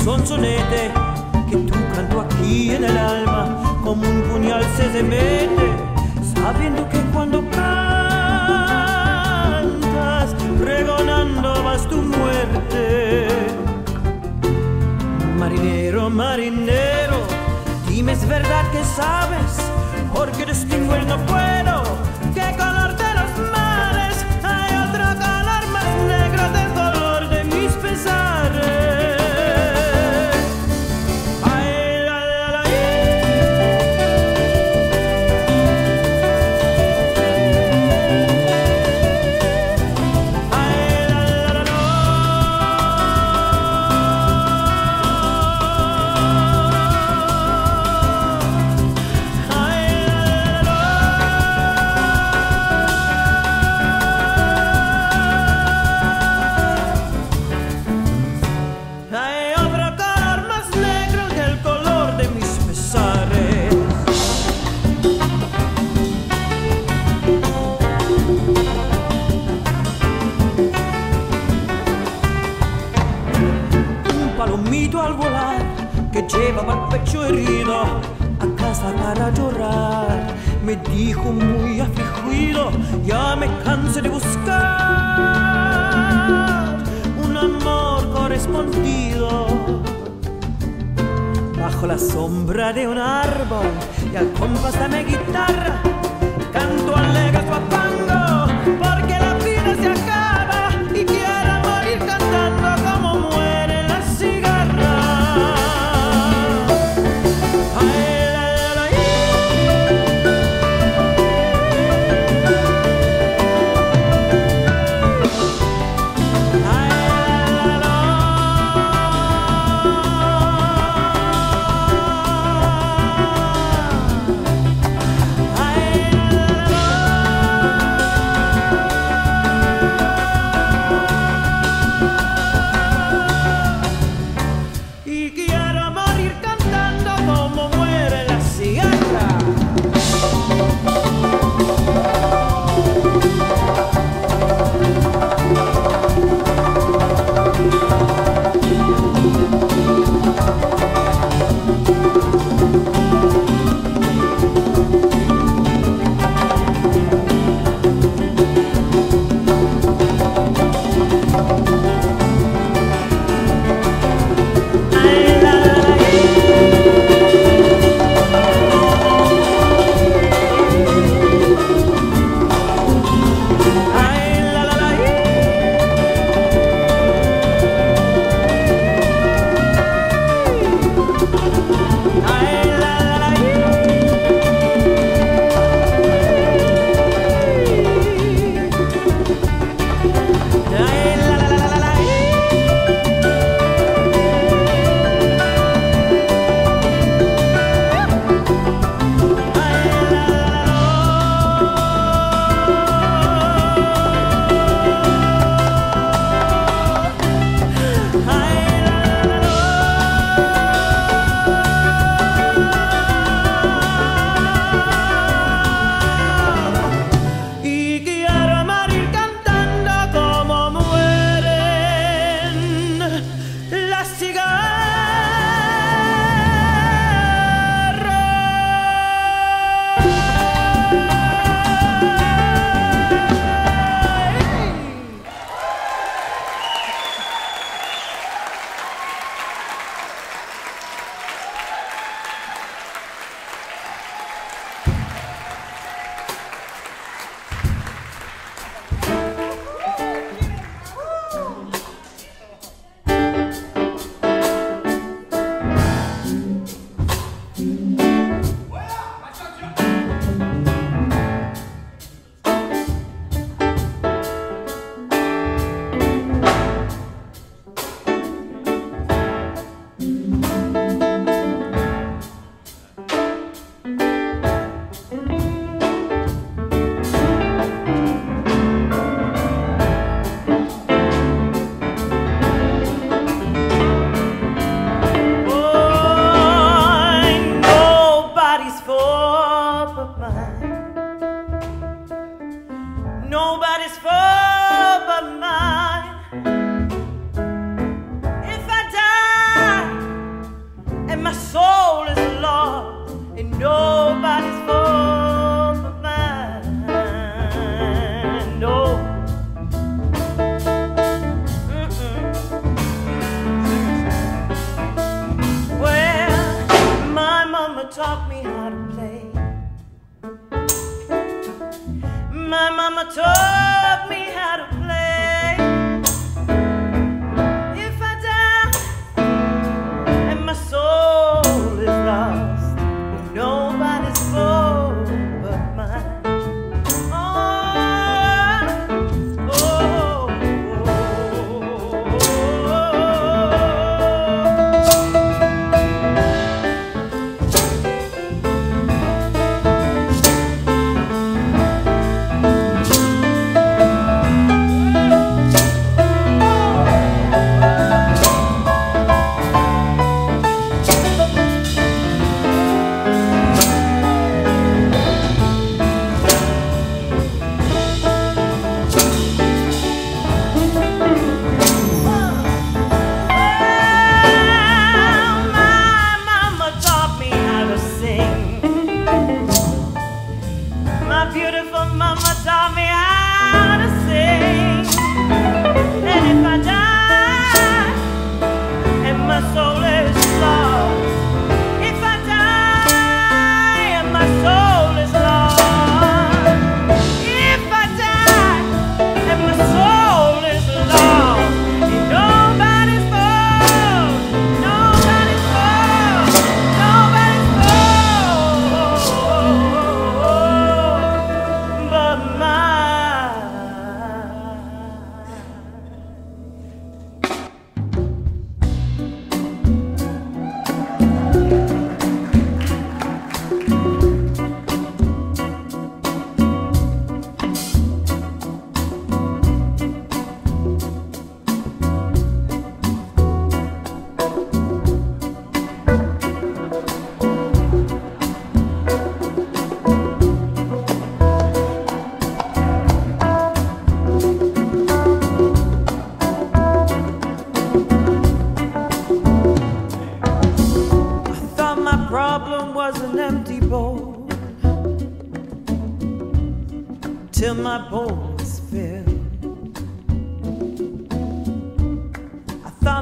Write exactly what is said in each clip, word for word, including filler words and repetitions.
sonsonete que tu canto aquí en el alma como un puñal se te mete, sabiendo que cuando cantas pregonando vas tu muerte. Marinero, marinero, dime es verdad que sabes, porque distinguir no puedo qué color de los mares hay otro color más negro del color de mis pesares. Al volar que llevaba el pecho herido a casa para llorar, me dijo muy afligido: ya me cansé de buscar un amor correspondido. Bajo la sombra de un árbol y al compás de mi guitarra canto alegre su afango, porque la vida se acaba y quiero morir cantando como muere la cigarra. Nobody's fault but mine. If I die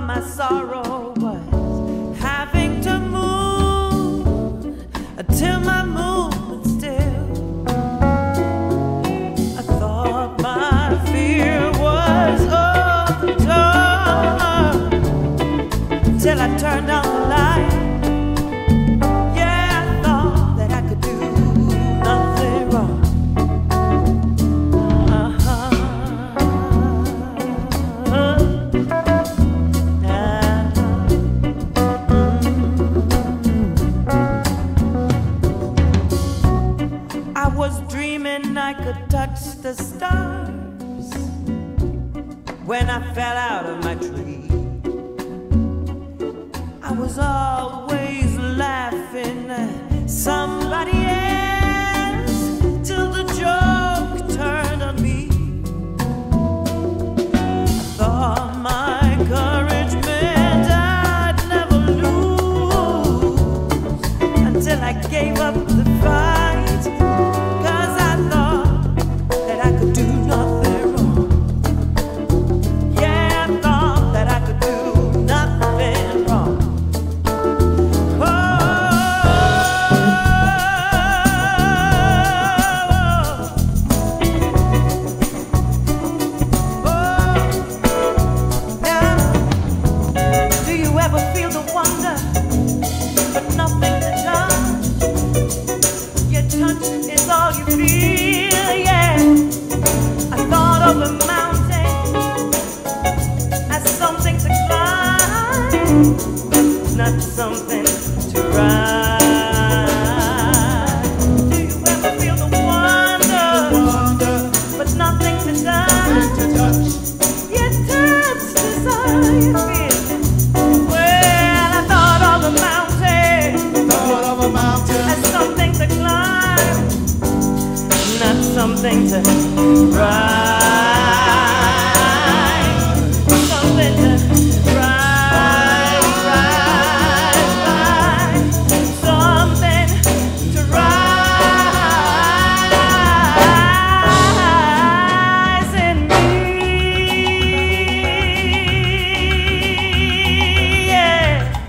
thought my sorrow was having to move until my movement still. I thought my fear was over till I turned on the light. I could touch the stars when I fell out of my tree. I was always laughing at somebody else till the joke turned on me. I thought my courage meant I'd never lose until I gave up the fight. It's all you feel, yeah. I thought of a mountain as something to climb, not something to ride. Do you ever feel the wonder, wonder but nothing to touch? To touch. You touch is all you feel. Well, I thought of a mountain, thought of a mountain as something to climb, not something to ride, something to ride, ride, ride, something to rise in me, yeah.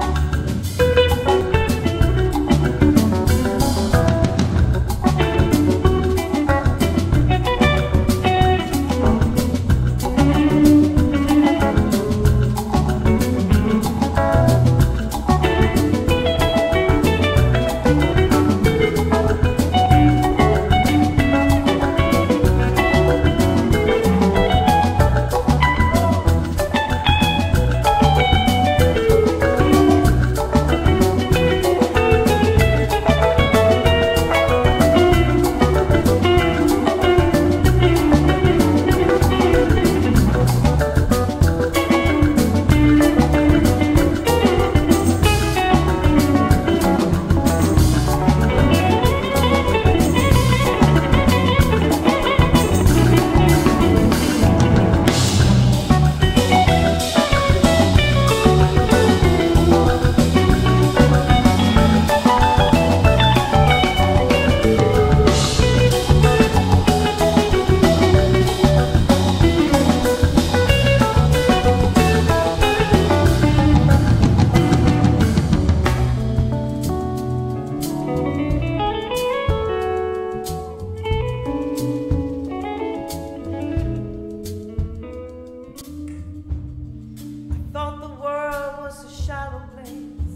Thought the world was a shallow place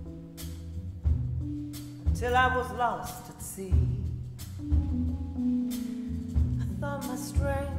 till I was lost at sea. I thought my strength